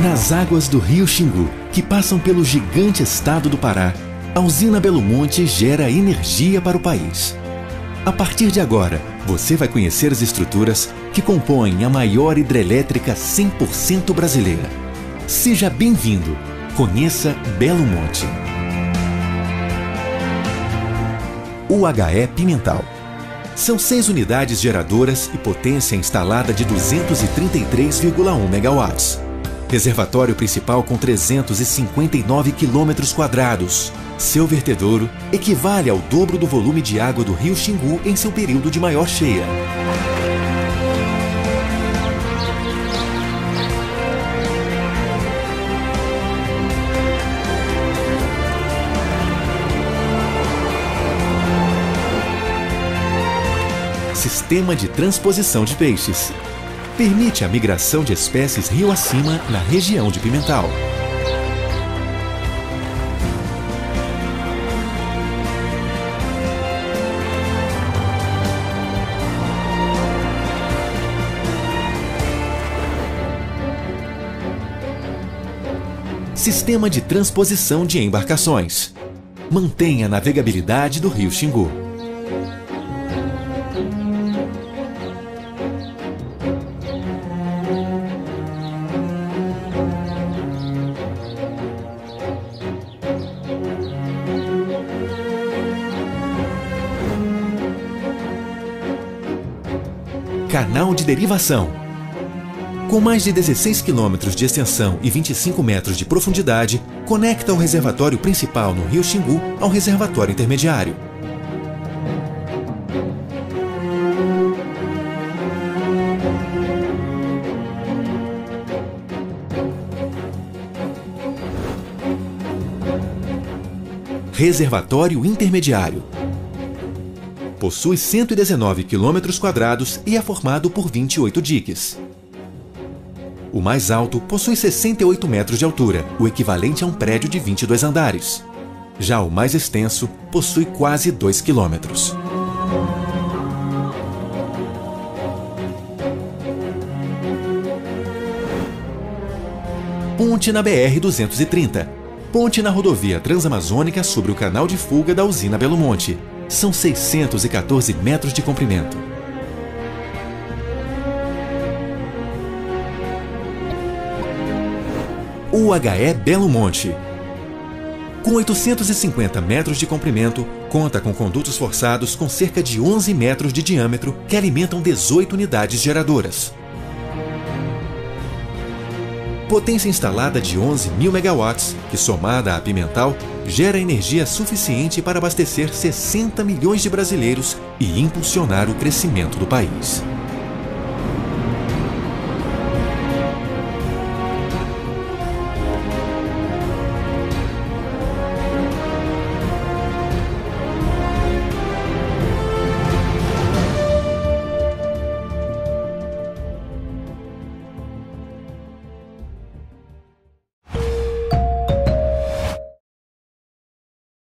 Nas águas do rio Xingu, que passam pelo gigante estado do Pará, a usina Belo Monte gera energia para o país. A partir de agora, você vai conhecer as estruturas que compõem a maior hidrelétrica 100% brasileira. Seja bem-vindo! Conheça Belo Monte. UHE Pimental. São 6 unidades geradoras e potência instalada de 233,1 megawatts. Reservatório principal com 359 km². Seu vertedouro equivale ao dobro do volume de água do rio Xingu em seu período de maior cheia. Sistema de transposição de peixes. Permite a migração de espécies rio acima na região de Pimental. Sistema de transposição de embarcações. Mantém a navegabilidade do rio Xingu. Canal de derivação. Com mais de 16 quilômetros de extensão e 25 metros de profundidade, conecta o reservatório principal no rio Xingu ao reservatório intermediário. Reservatório intermediário. Possui 119 km² e é formado por 28 diques. O mais alto possui 68 metros de altura, o equivalente a um prédio de 22 andares. Já o mais extenso possui quase 2 quilômetros. Ponte na BR-230. Ponte na rodovia transamazônica sobre o canal de fuga da usina Belo Monte. São 614 metros de comprimento. UHE Belo Monte. Com 850 metros de comprimento, conta com condutos forçados com cerca de 11 metros de diâmetro que alimentam 18 unidades geradoras. Potência instalada de 11.000 megawatts, que somada a Pimental, gera energia suficiente para abastecer 60 milhões de brasileiros e impulsionar o crescimento do país.